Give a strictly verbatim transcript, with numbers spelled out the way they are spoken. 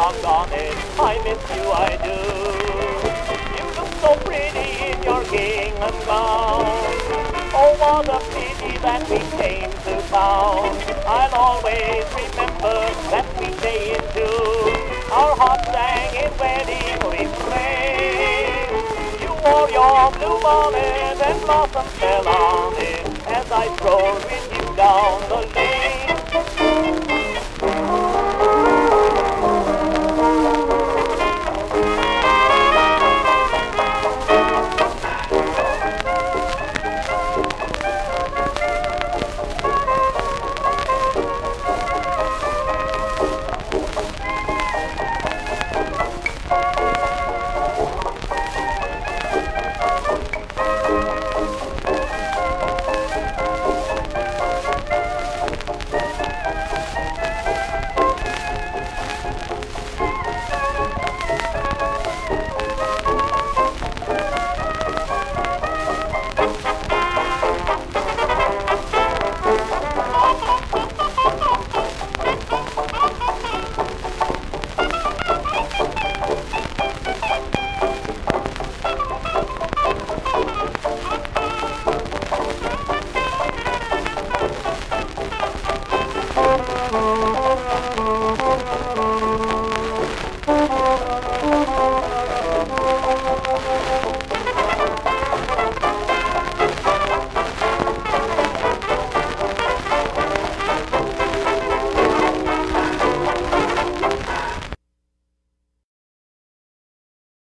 doggone it, I miss you, I do. You look so pretty in your gingham gown. Oh, what a pity that we came to town. I'll always remember that sweet day in June. Our hearts sang in wedding refrain. You wore your blue bonnet and blossoms fell on it as I strolled with you down the lane.